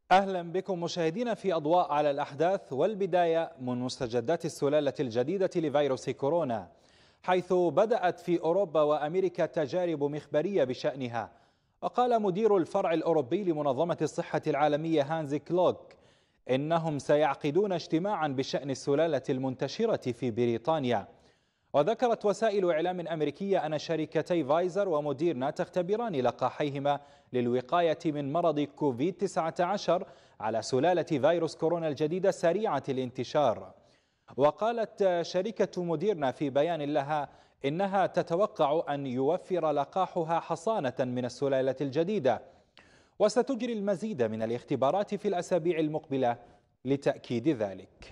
أهلا بكم مشاهدينا في أضواء على الأحداث، والبداية من مستجدات السلالة الجديدة لفيروس كورونا، حيث بدأت في أوروبا وأمريكا تجارب مخبرية بشأنها. وقال مدير الفرع الأوروبي لمنظمة الصحة العالمية هانز كلوك إنهم سيعقدون اجتماعا بشأن السلالة المنتشرة في بريطانيا. وذكرت وسائل إعلام أمريكية أن شركتي فايزر وموديرنا تختبران لقاحيهما للوقاية من مرض كوفيد-19 على سلالة فيروس كورونا الجديدة سريعة الانتشار. وقالت شركة موديرنا في بيان لها إنها تتوقع أن يوفر لقاحها حصانة من السلالة الجديدة، وستجري المزيد من الاختبارات في الأسابيع المقبلة لتأكيد ذلك.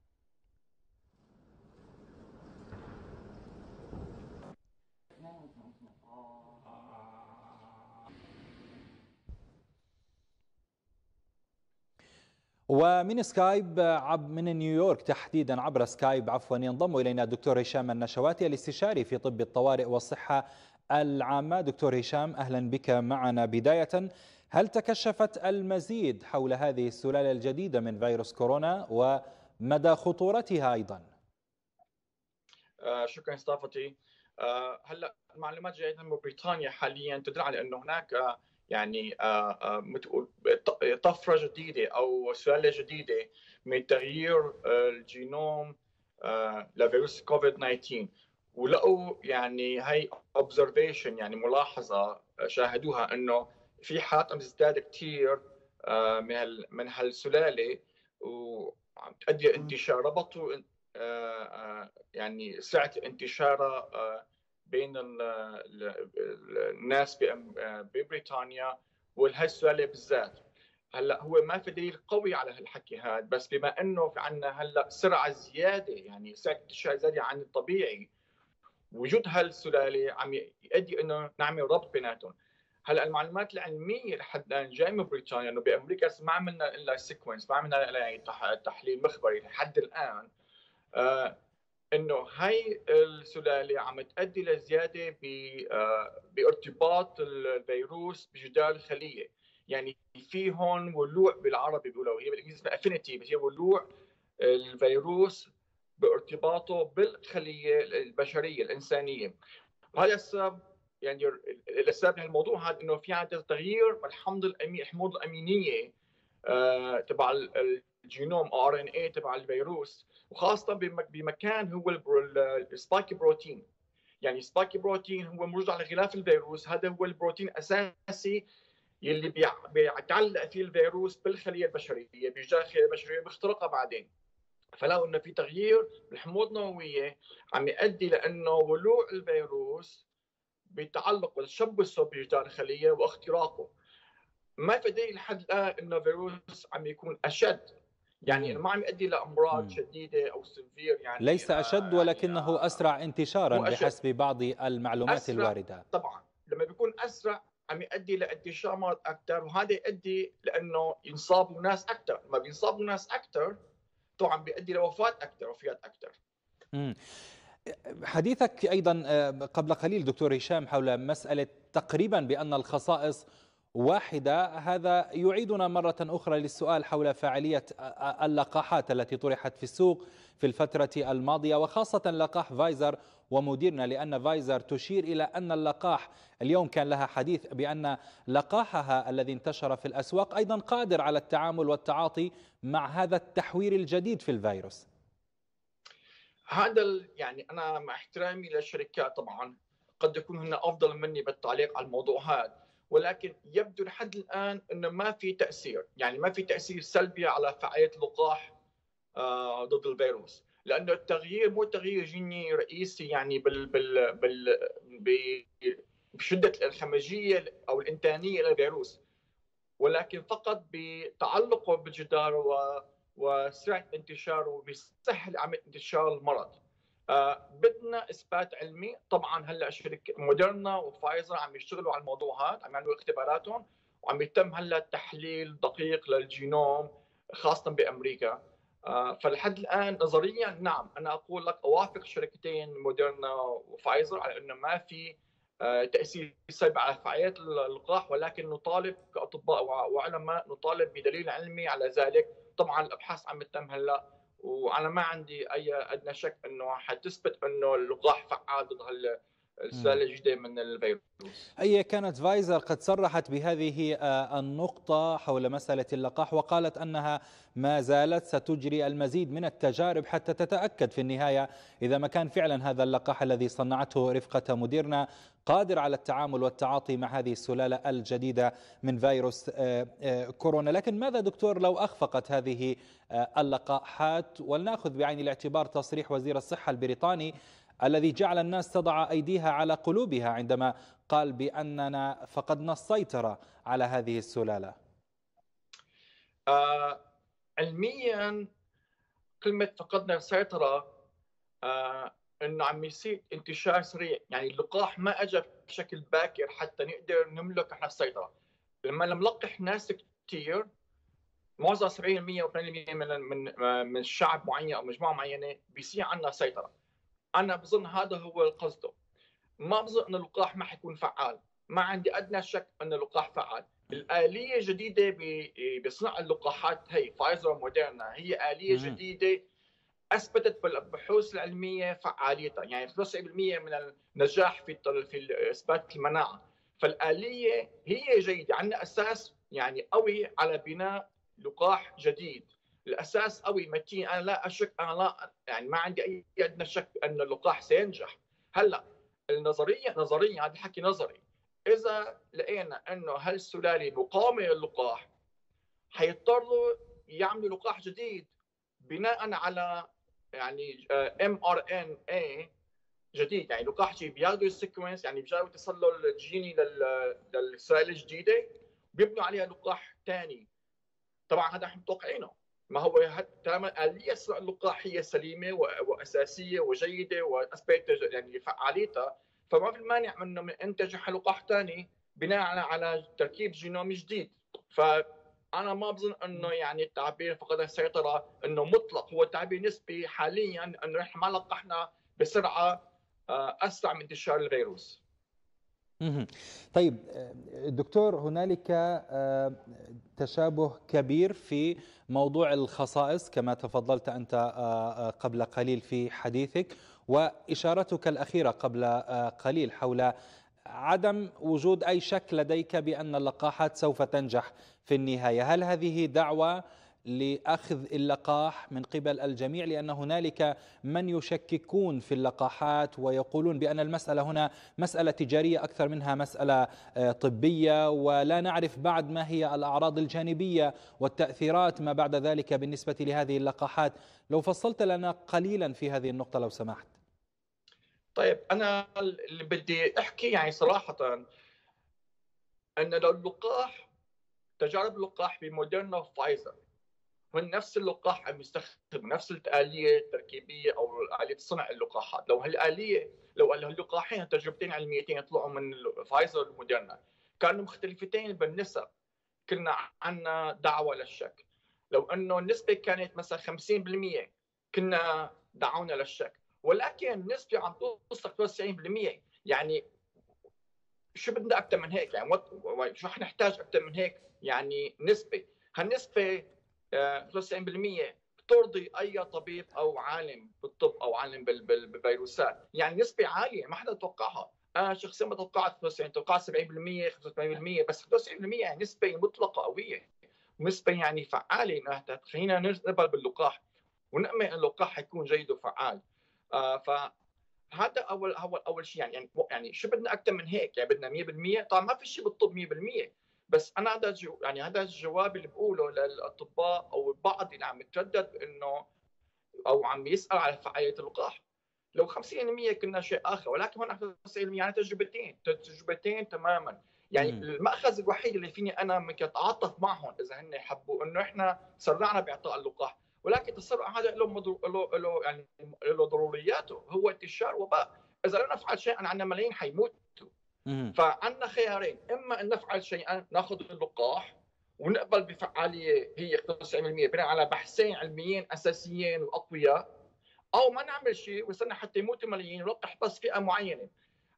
ومن سكايب من نيويورك تحديدا عبر سكايب ينضم إلينا الدكتور هشام النشواتي الاستشاري في طب الطوارئ والصحة العامة. دكتور هشام، أهلا بك معنا. بداية، هل تكشفت المزيد حول هذه السلالة الجديدة من فيروس كورونا ومدى خطورتها أيضا؟ شكرا استضافتي. هلا المعلومات جايه من بريطانيا حاليا تدل على انه هناك يعني طفره جديده او سلاله جديده من تغيير الجينوم لفيروس كوفيد 19، ولقوا يعني هي اوبزرفيشن، يعني ملاحظه شاهدوها انه في حالات عم تزداد كثير من هالسلاله وعم تؤدي انتشار. ربطوا يعني سعة انتشارها بين الناس ببريطانيا وهالسؤال بالذات. هلا هو ما في دليل قوي على هالحكي هذا، بس بما انه في عندنا هلا سرعه زياده، يعني سرعه انتشار زياده عن الطبيعي، وجود هالسلاله عم يؤدي انه نعمل ربط بيناتهم. هلا المعلومات العلميه لحد الان جاي من بريطانيا انه بامريكا ما عملنا الا سيكونس، ما عملنا يعني تحليل مخبري لحد الان، انه هاي السلاله عم تؤدي لزياده بارتباط الفيروس بجدار الخليه. يعني في هون ولوع، بالعربي بيقولوا، هي بالانجليزي افينيتي، بس هي ولوع الفيروس بارتباطه بالخليه البشريه الانسانيه. وهذا السبب، يعني السبب للموضوع هذا انه في عندنا تغيير الحموضه الامينيه تبع الجينوم ار ان اي تبع الفيروس، وخاصه بمكان هو السبايك بروتين. يعني سبايك بروتين هو موجود على غلاف الفيروس، هذا هو البروتين الاساسي يلي بيتعلق فيه الفيروس بالخليه البشريه، بيجي الخليه البشريه بيخترقها بعدين. فلو انه في تغيير بالحموضه النوويه عم يؤدي لانه ولوع الفيروس بتعلق وتشبثه بجدار الخليه واختراقه. ما في دليل لحد الان انه فيروس عم يكون اشد، يعني ما عم يؤدي لامراض شديده او سيفير، يعني ليس أشد ولكنه أسرع انتشارا مو أشد، بحسب بعض المعلومات اسرع. الواردة. طبعا لما بيكون اسرع عم يؤدي لانتشار مرض اكثر، وهذا يؤدي لانه ينصابوا ناس اكثر. لما بينصابوا ناس اكثر طبعا بيؤدي لوفاه اكثر، وفيات اكثر. حديثك أيضا قبل قليل دكتور هشام حول مسألة تقريبا بأن الخصائص واحدة، هذا يعيدنا مرة أخرى للسؤال حول فاعلية اللقاحات التي طرحت في السوق في الفترة الماضية، وخاصة لقاح فايزر وموديرنا، لأن فايزر تشير إلى أن اللقاح اليوم كان لها حديث بأن لقاحها الذي انتشر في الأسواق أيضا قادر على التعامل والتعاطي مع هذا التحوير الجديد في الفيروس. هذا يعني انا مع احترامي للشركات طبعا قد يكون هن افضل مني بالتعليق على الموضوع هذا، ولكن يبدو لحد الان انه ما في تاثير، يعني ما في تاثير سلبي على فعاليه اللقاح ضد الفيروس، لانه التغيير مو تغيير جيني رئيسي، يعني بشده الخمجيه او الانتانيه للفيروس، ولكن فقط بتعلقه بالجدار وسرعه انتشاره بيسهل عمليه انتشار المرض. بدنا اثبات علمي. طبعا هلا شركه موديرنا وفايزر عم يشتغلوا على الموضوع هذا، عم يعملوا اختباراتهم، وعم يتم هلا تحليل دقيق للجينوم خاصه بامريكا. فلحد الان نظريا نعم، انا اقول لك اوافق شركتين موديرنا وفايزر على انه ما في تاثير سلبي على فعاليات اللقاح، ولكن نطالب كاطباء وعلماء نطالب بدليل علمي على ذلك. طبعا الابحاث عم تتم هلا، وانا ما عندي اي ادنى شك انه حتثبت انه اللقاح فعال ضد السلاله الجديده من الفيروس. هي كانت فايزر قد صرحت بهذه النقطة حول مسألة اللقاح، وقالت أنها ما زالت ستجري المزيد من التجارب حتى تتأكد في النهاية إذا ما كان فعلا هذا اللقاح الذي صنعته رفقة موديرنا قادر على التعامل والتعاطي مع هذه السلالة الجديدة من فيروس كورونا. لكن ماذا دكتور لو أخفقت هذه اللقاحات؟ ولنأخذ بعين الاعتبار تصريح وزير الصحة البريطاني الذي جعل الناس تضع أيديها على قلوبها عندما قال بأننا فقدنا السيطرة على هذه السلالة. علميا كلمة فقدنا السيطرة انه عم يصير انتشار سريع، يعني اللقاح ما اجى بشكل باكر حتى نقدر نملك احنا السيطرة. لما نلقح ناس كثير، معظم 70% و80% من الشعب معين او مجموعة معينة بيصير عندنا سيطرة. انا بظن هذا هو القصد. ما بظن ان اللقاح ما حيكون فعال، ما عندي ادنى شك ان اللقاح فعال. الآلية جديدة بصنع اللقاحات، هي فايزر وموديرنا، هي آلية جديدة اثبتت بالبحوث العلميه فعاليتها، يعني 93% من النجاح في اثبات المناعه. فالآلية هي جيده، عندنا اساس يعني قوي على بناء لقاح جديد. الاساس قوي متين، انا لا اشك، انا لا يعني ما عندي اي ادنى شك ان اللقاح سينجح. هلا نظريا هذا حكي نظري، اذا لقينا انه هالسلاله مقاومه للقاح حيضطروا يعملوا لقاح جديد بناء على يعني mRNA جديد، يعني لقاح جديد بياخذوا السيكونس، يعني بيجاوبوا التسلل الجيني للسلاله الجديده بيبنوا عليها لقاح ثاني. طبعا هذا احنا متوقعينه، ما هو تماما آلية صنع اللقاح هي سليمه واساسيه وجيده واثبتت يعني فعاليتها، فما في المانع انه ننتج لقاح ثاني بناء على تركيب جينومي جديد. فانا ما بظن انه يعني التعبير فقد السيطره انه مطلق، هو تعبير نسبي حاليا، انه احنا ما لقحنا بسرعه اسرع من انتشار الفيروس. طيب دكتور، هنالك تشابه كبير في موضوع الخصائص كما تفضلت أنت قبل قليل في حديثك، وإشارتك الأخيرة قبل قليل حول عدم وجود أي شك لديك بأن اللقاحات سوف تنجح في النهاية. هل هذه دعوة لأخذ اللقاح من قبل الجميع؟ لأن هنالك من يشككون في اللقاحات ويقولون بأن المسألة هنا مسألة تجارية أكثر منها مسألة طبية، ولا نعرف بعد ما هي الأعراض الجانبية والتأثيرات ما بعد ذلك بالنسبة لهذه اللقاحات. لو فصلت لنا قليلا في هذه النقطة لو سمحت. طيب أنا اللي بدي أحكي يعني صراحة أن لو اللقاح، تجارب اللقاح بموديرنا وفايزر هن نفس اللقاح عم يستخدم نفس الآلية التركيبية أو آلية صنع اللقاحات، لو هالآلية لو هاللقاحين تجربتين علميتين طلعوا من فايزر وموديرنا كانوا مختلفتين بالنسب، كنا عندنا دعوة للشك. لو أنه النسبة كانت مثلا 50% كنا دعونا للشك، ولكن النسبة عم توصل 93%. يعني شو بدنا أكثر من هيك؟ يعني شو رح نحتاج أكثر من هيك؟ يعني نسبة، هالنسبة 93% بترضي اي طبيب او عالم بالطب او عالم بالفيروسات، يعني نسبه عاليه ما حدا توقعها. انا شخصيا ما توقعت 90، توقعت 70% 85%، بس 95% يعني نسبه مطلقه قويه، نسبه يعني فعاله. خلينا نقبل باللقاح ونأمن ان اللقاح حيكون جيد وفعال. فهذا اول شيء. يعني شو بدنا اكثر من هيك؟ يعني بدنا 100%؟ طبعا ما في شيء بالطب 100%، بس انا هذا الجواب اللي بقوله للاطباء او البعض اللي عم يتردد انه او عم يسال على فعاليه اللقاح. لو 50% كنا شيء اخر، ولكن هون 95% يعني تجربتين تماما. يعني المأخذ الوحيد اللي فيني انا ممكن اتعاطف معهم اذا هن يحبوا انه احنا سرعنا باعطاء اللقاح، ولكن التسرع هذا له يعني له ضرورياته، هو انتشار وباء. اذا لا نفعل شيئا عندنا ملايين حيموتوا. فعندنا خيارين، اما ان نفعل شيئا ناخذ اللقاح ونقبل بفعاليه هي 95% بناء على بحثين علميين اساسيين واقوياء، او ما نعمل شيء ونستنى حتى يموتوا ملايين ونلقح بس فئه معينه.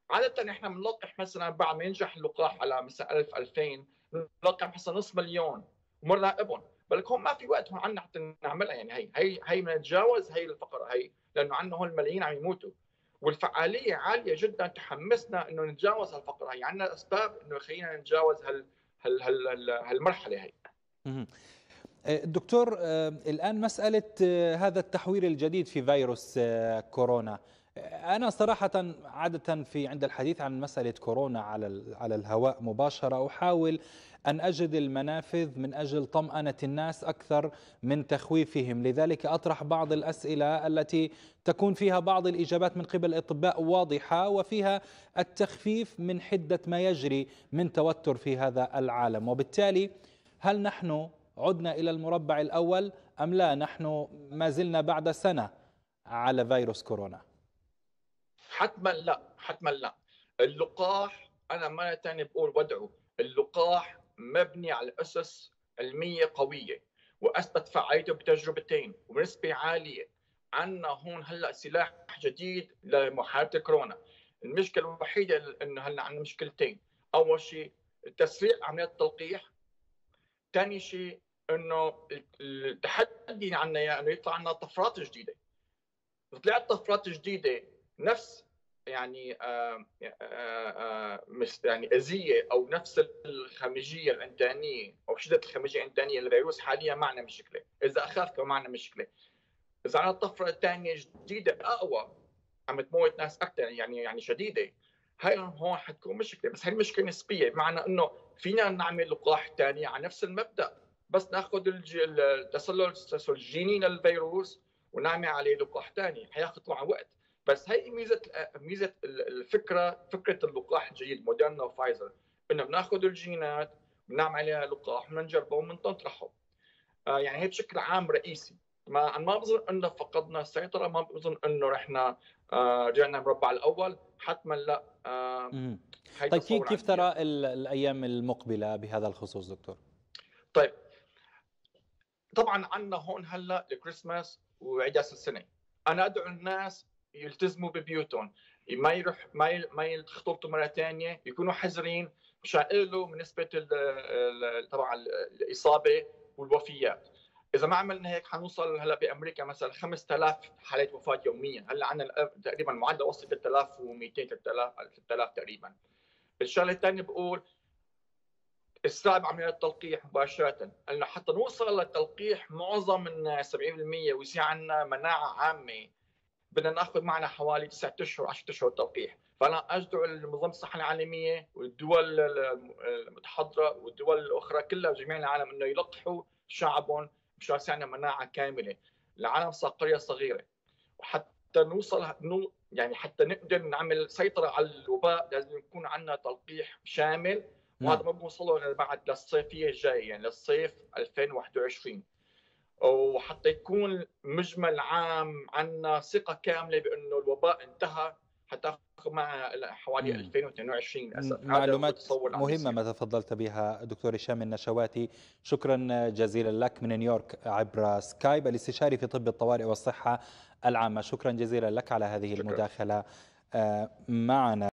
عاده احنا بنلقح مثلا بعد ما ينجح اللقاح على مثلا 1000 2000 بنلقح مثلا نص مليون ومراقبهم. بالك هون ما في وقت هون عندنا حتى نعملها، يعني هي بدنا نتجاوز هي الفقره هي، لانه عندنا هون الملايين عم يموتوا والفعاليه عاليه جدا تحمسنا انه نتجاوز هالفقره هي، عندنا اسباب انه يخلينا نتجاوز هالمرحله هي. دكتور، الآن مسألة هذا التحوير الجديد في فيروس كورونا، أنا صراحة عادة في عند الحديث عن مسألة كورونا على الهواء مباشرة أحاول أن أجد المنافذ من أجل طمأنة الناس أكثر من تخويفهم، لذلك أطرح بعض الأسئلة التي تكون فيها بعض الإجابات من قبل الأطباء واضحة وفيها التخفيف من حدة ما يجري من توتر في هذا العالم. وبالتالي هل نحن عدنا إلى المربع الأول أم لا نحن ما زلنا بعد سنة على فيروس كورونا؟ حتما لا، حتما لا. اللقاح أنا مرة ثانية بقول ودعوا، اللقاح مبني على أسس علمية قوية وأثبت فعاليته بتجربتين وبنسبة عالية. عندنا هون هلا سلاح جديد لمحاربة الكورونا. المشكلة الوحيدة إنه هلا عندنا مشكلتين، أول شيء تسريع عمليات التلقيح، ثاني شيء انه التحدي عندنا يعني انه يطلع عندنا طفرات جديده. طلعت طفرات جديده نفس يعني يعني اذيه او نفس الخمجيه الانتانيه او شده الخمجيه الانتانيه للفيروس حاليا معنا مشكله، اذا اخف كمان معنا مشكله. اذا عندنا طفره ثانيه جديده اقوى عم تموت ناس اكثر يعني شديده، هاي هون حتكون مشكله. بس هي المشكله نسبيه، بمعنى انه فينا نعمل لقاح ثاني على نفس المبدا، بس ناخذ التسلسل الجيني للفيروس ونعمل عليه لقاح ثاني، حياخذ معه وقت. بس هي ميزه فكره اللقاح الجديد موديرنا وفايزر، انه بناخذ الجينات بنعمل عليها لقاح وبنجربه وبنطرحه. يعني هي بشكل عام رئيسي. ما بظن انه فقدنا السيطره، ما بظن انه رحنا رجعنا المربع الاول، حتما لا. طيب كيف ترى الايام المقبله بهذا الخصوص دكتور؟ طيب طبعا عندنا هون هلا الكريسماس وعيد راس السنه، انا ادعو الناس يلتزموا ببيوتهم، ما يختلطوا مره ثانيه، يكونوا حذرين مشان يقللوا من نسبه طبعا الاصابه والوفيات. اذا ما عملنا هيك حنوصل هلا بامريكا مثلا 5000 حاله وفاه يوميا، هلا عندنا تقريبا معدل وصل 3200 3000 تقريبا. الشغله الثانيه بقول اسراع بعمليات التلقيح مباشره، لانه حتى نوصل للتلقيح معظم الناس 70% ويصير عندنا مناعه عامه بدنا ناخذ معنا حوالي 9 اشهر 10 اشهر تلقيح. فانا ادعو منظمه الصحه العالميه والدول المتحضره والدول الاخرى كلها جميع العالم انه يلقحوا شعبهم مشان يصير عندنا مناعه كامله. العالم صار قريه صغيره، وحتى نوصل يعني حتى نقدر نعمل سيطره على الوباء لازم يكون عندنا تلقيح شامل، وهذا ما بنوصله بعد للصيفيه الجايه يعني للصيف 2021. وحتى يكون مجمل عام عندنا ثقه كامله بانه الوباء انتهى حتى مع حوالي 2022 للاسف. معلومات مهمه ما تفضلت بها دكتور هشام النشواتي، شكرا جزيلا لك من نيويورك عبر سكايب، الاستشاري في طب الطوارئ والصحه العامه. شكرا جزيلا لك على هذه المداخله معنا.